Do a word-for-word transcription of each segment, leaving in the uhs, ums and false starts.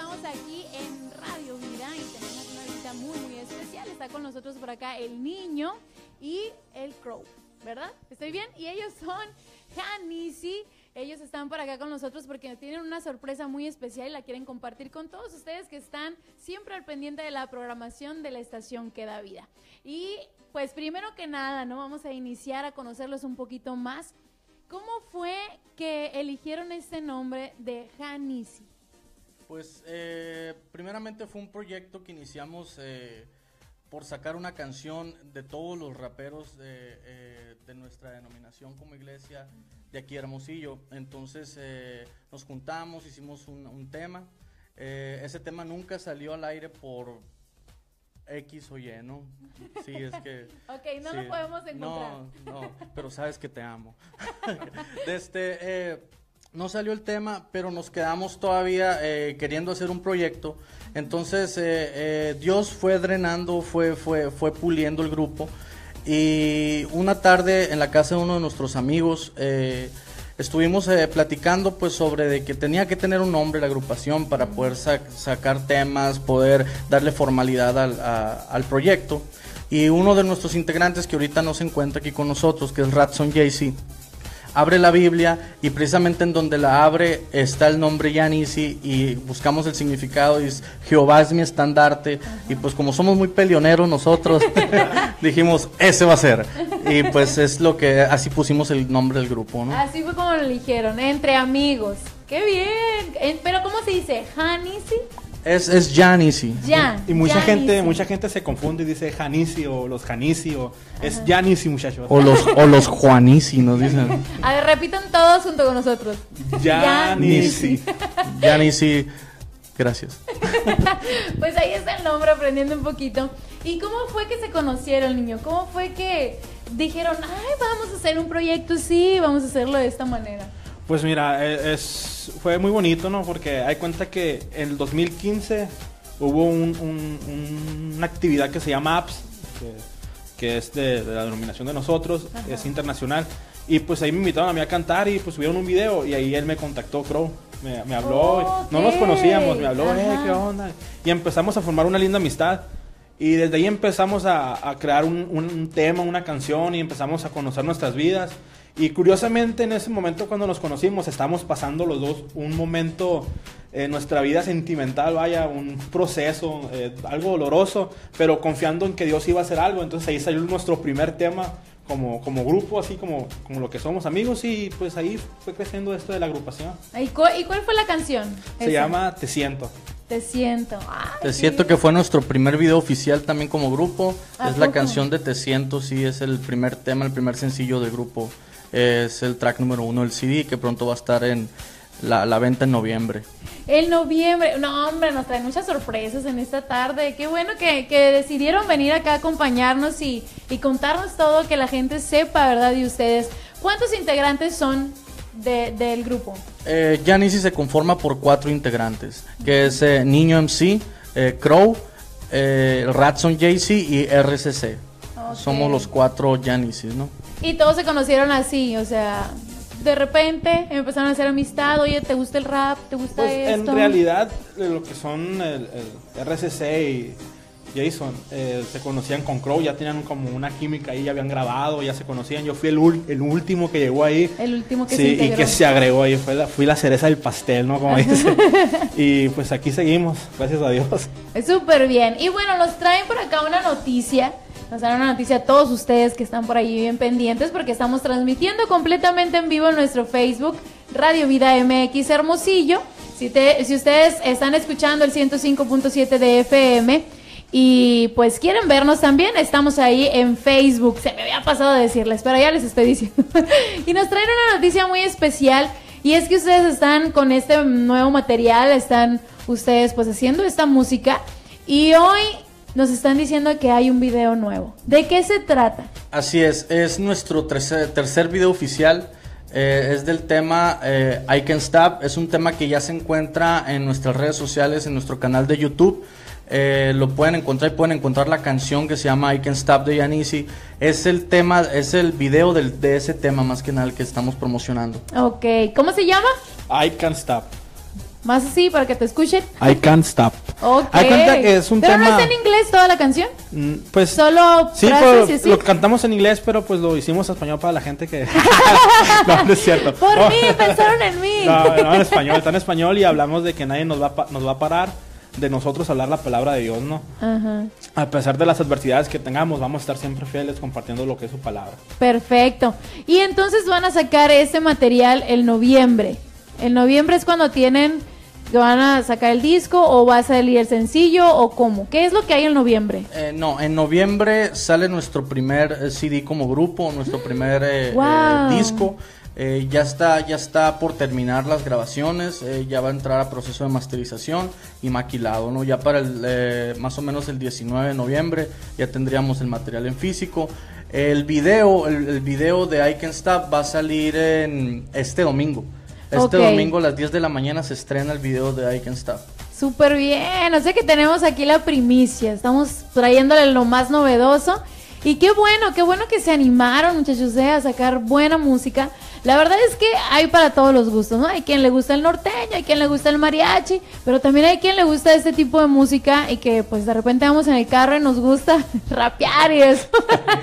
estamos aquí en Radio Vida y tenemos una visita muy, muy especial. Está con nosotros por acá el niño y el Crow, ¿verdad? ¿Estoy bien? Y ellos son Janice. Ellos están por acá con nosotros porque tienen una sorpresa muy especial y la quieren compartir con todos ustedes que están siempre al pendiente de la programación de la estación que da vida. Y pues primero que nada, ¿no? Vamos a iniciar a conocerlos un poquito más. ¿Cómo fue que eligieron este nombre de Janice? Pues eh, primeramente fue un proyecto que iniciamos eh, por sacar una canción de todos los raperos de, eh, de nuestra denominación como iglesia de aquí Hermosillo. Entonces eh, nos juntamos, hicimos un, un tema. Eh, ese tema nunca salió al aire por X o Y, ¿no? Sí, es que... Ok, no sí, lo podemos encontrar. No, no, pero sabes que te amo. Desde, eh, no salió el tema, pero nos quedamos todavía eh, queriendo hacer un proyecto. Entonces eh, eh, Dios fue drenando, fue, fue, fue puliendo el grupo. Y una tarde en la casa de uno de nuestros amigos eh, estuvimos eh, platicando pues sobre de que tenía que tener un nombre la agrupación para poder sac sacar temas, poder darle formalidad al, a, al proyecto. Y uno de nuestros integrantes que ahorita no se encuentra aquí con nosotros, que es Ratson Jay-Z, abre la Biblia y precisamente en donde la abre está el nombre Janice y buscamos el significado y es Jehová es mi estandarte. Ajá. Y pues como somos muy peleoneros nosotros dijimos ese va a ser y pues es lo que así pusimos el nombre del grupo, ¿no? Así fue como lo eligieron, entre amigos. ¡Qué bien! Pero ¿cómo se dice? ¿Janice? Es, es Janice. Jan, y mucha Janice. gente mucha gente se confunde y dice Janice o los Janice o ajá. Es Janice, muchachos. O los, o los Juanici nos dicen. A ver, repitan todos junto con nosotros. Janice. Janice, gracias. Pues ahí está el nombre, aprendiendo un poquito. ¿Y cómo fue que se conocieron, niño? ¿Cómo fue que dijeron, ay, vamos a hacer un proyecto, sí, vamos a hacerlo de esta manera? Pues mira, es, fue muy bonito, ¿no? Porque hay cuenta que en el dos mil quince hubo un, un, una actividad que se llama A P S, que, que es de, de la denominación de nosotros, ajá. Es internacional. Y pues ahí me invitaron a mí a cantar y pues subieron un video y ahí él me contactó, Crow. Me, me habló, oh, okay. No nos conocíamos, me habló, eh, ¿qué onda? Y empezamos a formar una linda amistad. Y desde ahí empezamos a, a crear un, un tema, una canción y empezamos a conocer nuestras vidas. Y curiosamente en ese momento cuando nos conocimos estábamos pasando los dos un momento en nuestra vida sentimental, vaya, un proceso, eh, algo doloroso, pero confiando en que Dios iba a hacer algo. Entonces ahí salió nuestro primer tema como, como grupo, así como, como lo que somos amigos y pues ahí fue creciendo esto de la agrupación. ¿Y cuál, y cuál fue la canción? Se Esa. llama Te Siento. Te siento. Ay, Te siento que fue nuestro primer video oficial también como grupo. Es la poco? canción de Te siento, sí, es el primer tema, el primer sencillo del grupo. Es el track número uno del C D que pronto va a estar en la, la venta en noviembre. En noviembre, no hombre, nos traen muchas sorpresas en esta tarde. Qué bueno que, que decidieron venir acá a acompañarnos y, y contarnos todo, que la gente sepa, ¿verdad? De ustedes. ¿Cuántos integrantes son de, del grupo? Eh, Janice se conforma por cuatro integrantes, que es eh, Niño M C, eh, Crow, eh, Ratson Jay-Z y R C C. Okay. Somos los cuatro Janice, ¿no? Y todos se conocieron así, o sea, de repente empezaron a hacer amistad. Oye, ¿te gusta el rap? ¿Te gusta pues esto? En realidad, lo que son el, el R C C y Jason eh, se conocían con Crow, ya tenían como una química ahí, ya habían grabado, ya se conocían. Yo fui el, ul el último que llegó ahí. El último que sí, se integró. Y que se agregó ahí, fue la, fui la cereza del pastel, ¿no? Como dice. Y pues aquí seguimos, gracias a Dios. Es súper bien. Y bueno, nos traen por acá una noticia. Nos dan una noticia a todos ustedes que están por ahí bien pendientes porque estamos transmitiendo completamente en vivo en nuestro Facebook, Radio Vida M X Hermosillo. Si, te, si ustedes están escuchando el ciento cinco punto siete de F M y pues quieren vernos también, estamos ahí en Facebook. Se me había pasado de decirles, pero ya les estoy diciendo. Y nos traen una noticia muy especial y es que ustedes están con este nuevo material, están ustedes pues haciendo esta música y hoy nos están diciendo que hay un video nuevo. ¿De qué se trata? Así es, es nuestro tercer, tercer video oficial. Eh, es del tema eh, I Can't Stop. Es un tema que ya se encuentra en nuestras redes sociales, en nuestro canal de YouTube. Eh, lo pueden encontrar y pueden encontrar la canción que se llama I Can't Stop de Janice. Es el tema, es el video del, de ese tema más que nada el que estamos promocionando. Ok, ¿cómo se llama? I Can't Stop. Más así, para que te escuchen. I Can't Stop. Ok. Hay cuenta que es un ¿Pero tema... no está en inglés toda la canción? Mm, Pues... Solo Sí, frases pero y así. lo cantamos en inglés, pero pues lo hicimos en español para la gente que... No, no es cierto. Por No. mí, pensaron en mí. No, no, en español, está en español y hablamos de que nadie nos va, a pa- nos va a parar de nosotros hablar la palabra de Dios, ¿no? Ajá. A pesar de las adversidades que tengamos, vamos a estar siempre fieles compartiendo lo que es su palabra. Perfecto. Y entonces van a sacar este material en noviembre. En noviembre es cuando tienen que van a sacar el disco o va a salir el sencillo o cómo. ¿Qué es lo que hay en noviembre? Eh, no, en noviembre sale nuestro primer eh, C D como grupo, nuestro primer eh, Wow. eh, disco. Eh, ya está, ya está por terminar las grabaciones, eh, ya va a entrar a proceso de masterización y maquilado, ¿no? Ya para el, eh, más o menos el diecinueve de noviembre ya tendríamos el material en físico. El video, el, el video de I Can't Stop va a salir en este domingo. Este Ok. domingo a las diez de la mañana se estrena el video de I Can't Stop. Súper bien. O sea que tenemos aquí la primicia. Estamos trayéndole lo más novedoso. Y qué bueno, qué bueno que se animaron, muchachos, eh, a sacar buena música. La verdad es que hay para todos los gustos, ¿no? Hay quien le gusta el norteño, hay quien le gusta el mariachi, pero también hay quien le gusta este tipo de música y que pues de repente vamos en el carro y nos gusta rapear y eso.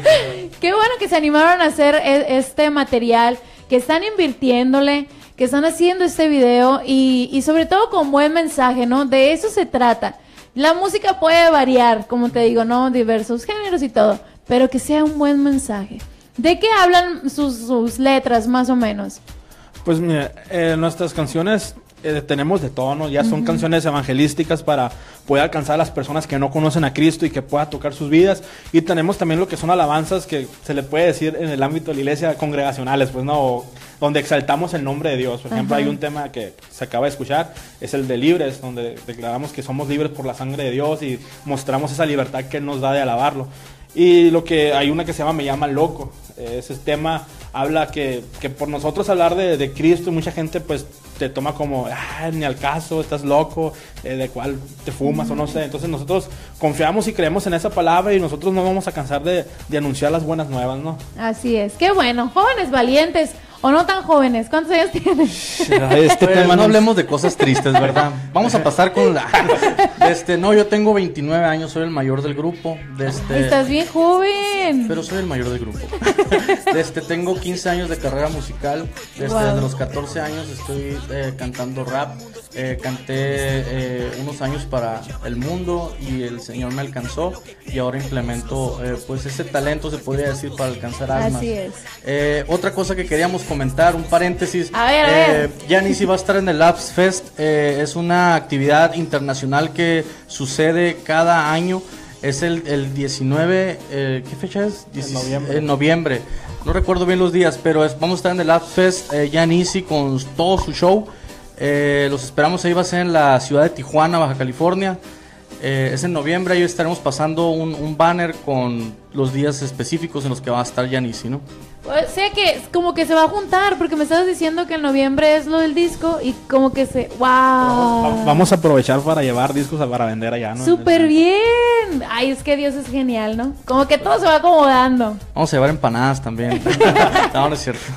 Qué bueno que se animaron a hacer e- este material, que están invirtiéndole, que están haciendo este video y, y sobre todo con buen mensaje, ¿no? De eso se trata. La música puede variar, como te digo, ¿no? Diversos géneros y todo, pero que sea un buen mensaje. ¿De qué hablan sus, sus letras, más o menos? Pues mira, eh, nuestras canciones eh, tenemos de todo, ¿no? Ya son canciones evangelísticas para poder alcanzar a las personas que no conocen a Cristo y que pueda tocar sus vidas. Y tenemos también lo que son alabanzas que se le puede decir en el ámbito de la iglesia congregacionales, pues, ¿no? O donde exaltamos el nombre de Dios. Por ejemplo, Ajá. hay un tema que se acaba de escuchar, es el de libres, donde declaramos que somos libres por la sangre de Dios y mostramos esa libertad que Él nos da de alabarlo. Y lo que hay una que se llama Me Llama Loco. Ese tema habla que, que por nosotros hablar de, de Cristo, mucha gente pues te toma como, ah, ni al caso, estás loco, eh, de cuál te fumas o no sé. Entonces nosotros confiamos y creemos en esa palabra y nosotros no vamos a cansar de, de anunciar las buenas nuevas, ¿no? Así es, qué bueno, jóvenes valientes o no tan jóvenes, ¿cuántos años tienen? Este Pues, tema no no- hablemos de cosas tristes, ¿verdad? Vamos a pasar con la... Este, no, yo tengo veintinueve años, soy el mayor del grupo. De este, Estás bien joven. Pero soy el mayor del grupo. Este, tengo quince años de carrera musical. Desde, Wow. desde los catorce años estoy eh, cantando rap. Eh, canté eh, unos años para el mundo y el Señor me alcanzó. Y ahora implemento eh, pues ese talento, se podría decir, para alcanzar almas. Así es. Eh, otra cosa que queríamos comentar, un paréntesis. A ver, a eh, ver. Yanis va a estar en el Labs Fest. Eh, es una actividad internacional que sucede cada año. Es el, el diecinueve, eh, ¿qué fecha es? En noviembre. En noviembre. No recuerdo bien los días, pero es- vamos a estar en el Labs Fest, eh, Yanisi con todo su show. Eh, los esperamos, ahí va a ser en la ciudad de Tijuana, Baja California. Eh, es en noviembre, ahí estaremos pasando un, un banner con los días específicos en los que va a estar Yanisi, ¿no? O sea que como que se va a juntar, porque me estabas diciendo que en noviembre es lo del disco y como que se... Va- ¡Wow! Vamos a aprovechar para llevar discos a- para vender allá, ¿no? ¡Súper bien! Ay, es que Dios es genial, ¿no? Como que todo se va acomodando. Vamos a llevar empanadas también. No, no es cierto.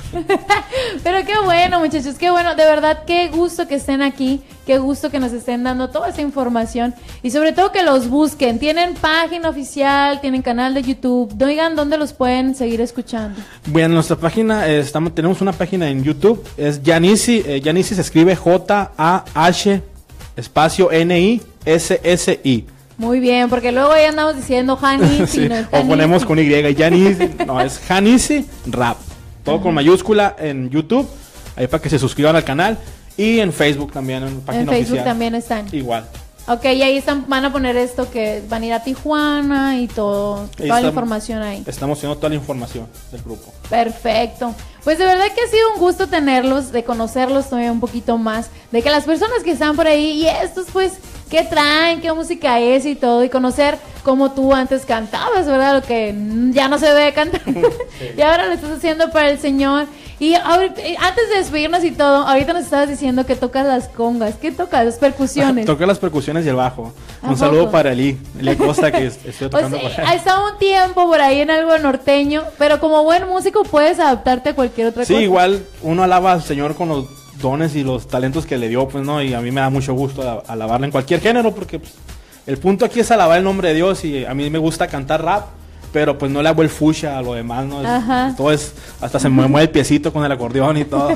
Pero qué bueno, muchachos, qué bueno. De verdad, qué gusto que estén aquí. Qué gusto que nos estén dando toda esa información. Y sobre todo que los busquen. Tienen página oficial, tienen canal de YouTube. Oigan, ¿dónde los pueden seguir escuchando? Bueno, en nuestra página eh, estamos, tenemos una página en YouTube, es Yanisi, eh, Yanisi se escribe J A H espacio N I S S I. Muy bien, porque luego ya andamos diciendo Hani. Sí, no es o Hanisi. ponemos con Y, Yanisi, no, es Janisi Rap. Todo con mayúscula en YouTube, ahí para que se suscriban al canal. Y en Facebook también, en página En Facebook oficial. también están. Igual. Ok, y ahí están, van a poner esto que van a ir a Tijuana y todo, Ahí toda la está- información ahí. Estamos haciendo toda la información del grupo. Perfecto. Pues de verdad que ha sido un gusto tenerlos, de conocerlos todavía un poquito más, de que las personas que están por ahí y estos pues, qué traen, qué música es y todo, y conocer cómo tú antes cantabas, ¿verdad? Lo que mm, ya no se debe cantar. Y ahora lo estás haciendo para el Señor. Y ahorita- eh, antes de despedirnos y todo, ahorita nos estabas diciendo que tocas las congas. ¿Qué tocas? Las percusiones. Toqué las percusiones y el bajo. ¿A Un saludo poco? para Eli, Eli Costa, que es- estoy O tocando sea, con ha estado un tiempo por ahí en algo norteño, pero como buen músico puedes adaptarte a cualquier otra Sí, cosa. igual uno alaba al Señor con los dones y los talentos que le dio, pues, ¿no? Y a mí me da mucho gusto ala- alabarle en cualquier género, porque pues, el punto aquí es alabar el nombre de Dios, y a mí me gusta cantar rap, pero pues no le hago el fucha a lo demás, ¿no? Es, todo es, hasta se me mueve el piecito con el acordeón y todo.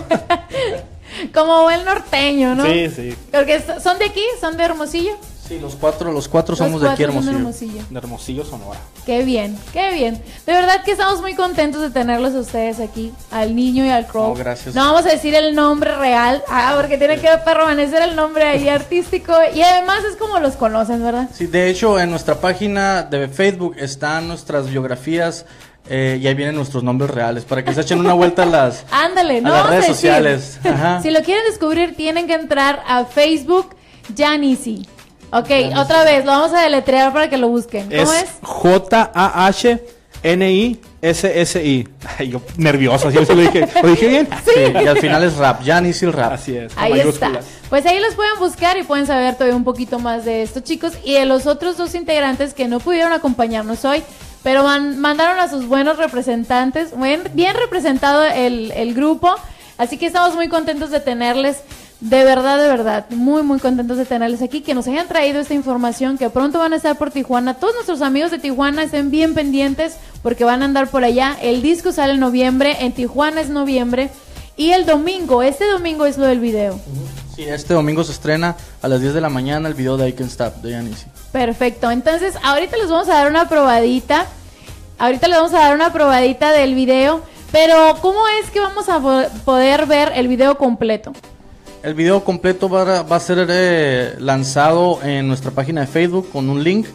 Como buen norteño, ¿no? Sí, sí. Porque son de aquí, son de Hermosillo. Sí, los cuatro, los cuatro Los somos de aquí, cuatro son de Hermosillo. Hermosillo. De Hermosillo, Sonora. Qué bien, qué bien. De verdad que estamos muy contentos de tenerlos a ustedes aquí, al niño y al Crow. No, gracias. No vamos a decir el nombre real, ah, porque tiene que permanecer el nombre ahí artístico. Y además es como los conocen, ¿verdad? Sí, de hecho, en nuestra página de Facebook están nuestras biografías, eh, y ahí vienen nuestros nombres reales, para que se echen una vuelta a las, Ándale, a no las vamos a redes decir. sociales. Ajá. Si lo quieren descubrir, tienen que entrar a Facebook Janisi. Ok, otra vez, lo vamos a deletrear para que lo busquen. ¿Cómo es? Es J A H N I S S I. Ay, yo nervioso, ¿sí? ¿Lo dije, ¿lo dije bien? Sí, y al final es rap, Janis y el rap. Así es. con Ahí está. mayúsculas. Pues ahí los pueden buscar y pueden saber todavía un poquito más de estos chicos y de los otros dos integrantes que no pudieron acompañarnos hoy, pero man- mandaron a sus buenos representantes, bien, bien representado el, el grupo, así que estamos muy contentos de tenerles. De verdad, de verdad, muy muy contentos de tenerles aquí, que nos hayan traído esta información, que pronto van a estar por Tijuana. Todos nuestros amigos de Tijuana estén bien pendientes porque van a andar por allá. El disco sale en noviembre, en Tijuana es noviembre, y el domingo, este domingo es lo del video. Sí, este domingo se estrena a las diez de la mañana el video de I Can Stop de Janis. Perfecto, entonces ahorita les vamos a dar una probadita, ahorita les vamos a dar una probadita del video, pero ¿cómo es que vamos a po- poder ver el video completo? El video completo va a, va a ser eh, lanzado en nuestra página de Facebook con un link,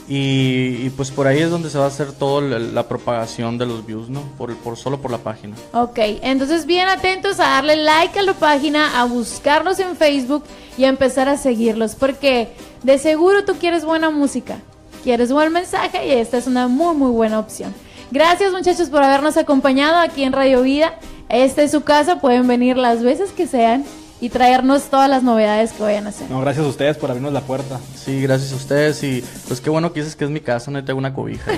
y, y pues por ahí es donde se va a hacer toda la, la propagación de los views, ¿no? Por, por solo por la página. Ok, entonces bien atentos a darle like a la página, a buscarlos en Facebook y a empezar a seguirlos, porque de seguro tú quieres buena música, quieres buen mensaje y esta es una muy muy buena opción. Gracias muchachos por habernos acompañado aquí en Radio Vida. Esta es su casa, pueden venir las veces que sean y traernos todas las novedades que vayan a hacer. No, gracias a ustedes por abrirnos la puerta. Sí, gracias a ustedes, y pues qué bueno que dices que es mi casa, no tengo una cobija.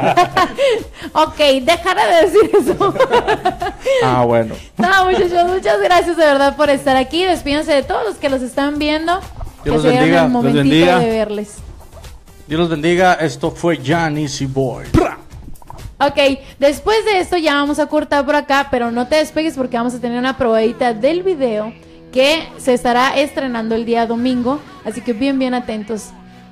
Ok, dejará de decir eso. Ah, bueno. No, muchachos, muchas gracias de verdad por estar aquí. Despídense de todos los que los están viendo. Dios que los se dieron bendiga, el Dios momentito bendiga. de verles. Dios los bendiga, esto fue Janis y Boy. Ok, después de esto ya vamos a cortar por acá, pero no te despegues porque vamos a tener una probadita del video que se estará estrenando el día domingo, así que bien, bien atentos.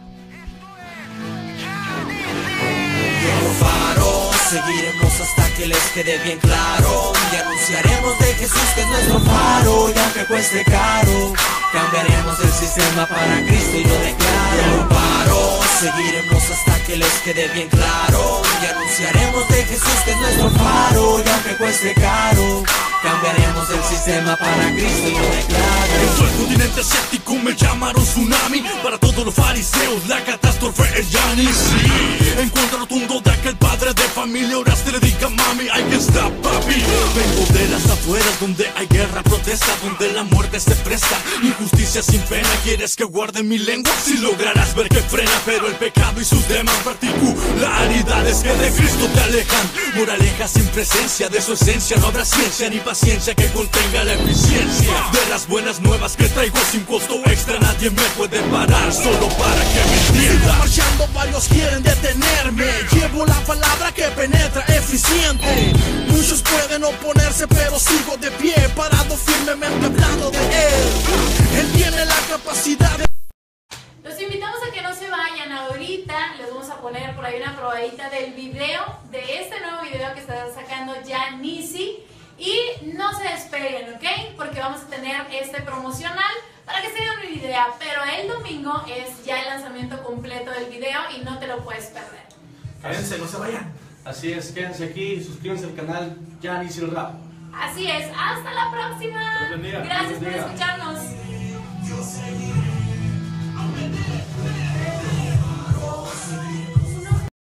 Faro, seguiremos hasta que les quede bien claro y anunciaremos de Jesús que es nuestro faro, y aunque cueste caro, cambiaremos el sistema para Cristo y lo declaro. Paro, seguiremos hasta que les quede bien claro y anunciaremos de Jesús que es nuestro faro, y aunque cueste caro, cambiaremos el sistema para Cristo y lo declaro. En todo el continente asiático me llamaron tsunami. Para todos los fariseos la catástrofe es Janis. Sí, encuentro rotundo de aquel padre de familia. Oraste, le diga mami, hay que stop papi. Vengo de las afueras donde hay guerra, protesta, donde la muerte se presta, injusticia sin pena. ¿Quieres que guarde mi lengua? Si lograrás ver que frena, pero el pecado y sus demás particularidades que de Cristo te alejan. Moraleja sin presencia de su esencia, no habrá ciencia ni paciencia que contenga la eficiencia de las buenas nuevas que traigo sin costo extra. Nadie me puede parar solo para que me entienda. Sigo marchando, varios quieren detenerme. Llevo la palabra que penetra eficiente. Muchos pueden oponerse, pero sigo de pie, parado firmemente hablando de él. Él tiene la capacidad de... Los invitamos a que no se vayan. Ahorita les vamos a poner por ahí una probadita del video, de este nuevo video que está sacando Janisi. Y no se despeguen, ¿ok? Porque vamos a tener este promocional para que se den una idea. Pero el domingo es ya el lanzamiento completo del video y no te lo puedes perder. Quédense, no se vayan. Así es, quédense aquí y suscríbanse al canal Janis y el Rap. Así es, hasta la próxima. Dios bendiga, Gracias Dios por bendiga. escucharnos. Yo seguiré.